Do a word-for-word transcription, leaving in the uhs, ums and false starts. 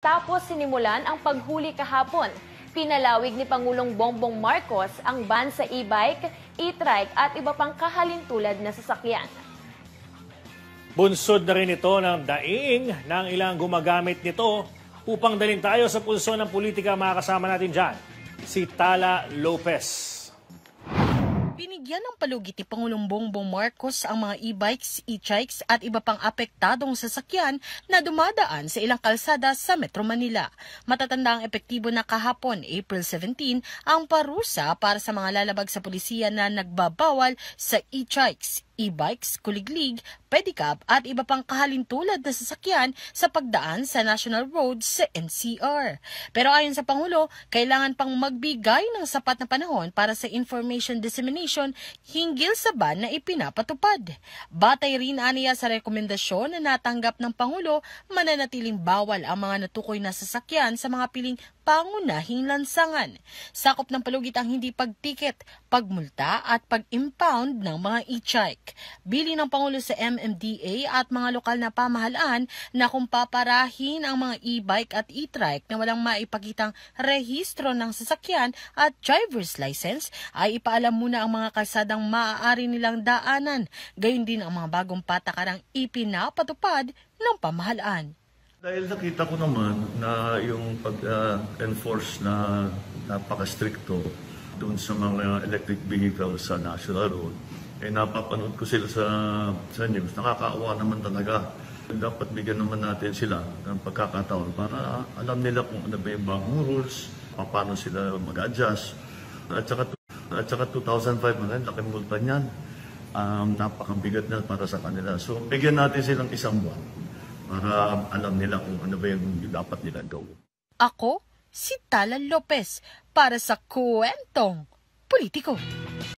matapos sinimulan ang paghuli kahapon. Pinalawig ni Pangulong Bongbong Marcos ang ban sa e-bike, e-trike at iba pang kahalintulad na sasakyan. Bunsod na rin ito ng daing ng ilang gumagamit nito upang dalhin tayo sa pulso ng politika. Mga kasama natin dyan, si Tala Lopez. Binigyan ng palugit ni Pangulong Bongbong Marcos ang mga e-bikes, e-trikes at iba pang apektadong sasakyan na dumadaan sa ilang kalsada sa Metro Manila. Matatanda ang epektibo na kahapon, April seventeenth, ang parusa para sa mga lalabag sa pulisiya na nagbabawal sa e-trikes, e-bikes, kuliglig, pedicab at iba pang kahalintulad na sasakyan sa pagdaan sa National Road sa N C R. Pero ayon sa Pangulo, kailangan pang magbigay ng sapat na panahon para sa information dissemination hinggil sa ban na ipinapatupad. Batay rin aniya sa rekomendasyon na natanggap ng Pangulo, mananatiling bawal ang mga natukoy na sasakyan sa mga piling pangunahing lansangan. Sakop ng palugit ang hindi pagtiket, pagmulta at pag-impound ng mga e-trike. Bili ng Pangulo sa M M D A at mga lokal na pamahalaan na kung paparahin ang mga e-bike at e-trike na walang maipakitang rehistro ng sasakyan at driver's license, ay ipaalam muna ang mga kalsadang maaari nilang daanan. Gayon din ang mga bagong patakarang ipinapatupad ng pamahalaan. Dahil nakita ko naman na yung pag-enforce uh, na napaka-stricto doon sa mga electric vehicles sa National Road, eh napapanood ko sila sa, sa news, nakakaawa naman talaga. Dapat bigyan naman natin sila ng pagkakataon para alam nila kung ano ba yung bagong rules, paano sila mag-adjust. At saka, at saka two thousand five na rin, laking multa niyan. Um, napakabigat na para sa kanila. So bigyan natin silang isang buwan para alam nila kung ano ba yung dapat nila gawin. Ako, si Tala Lopez, para sa Kwentong Politiko.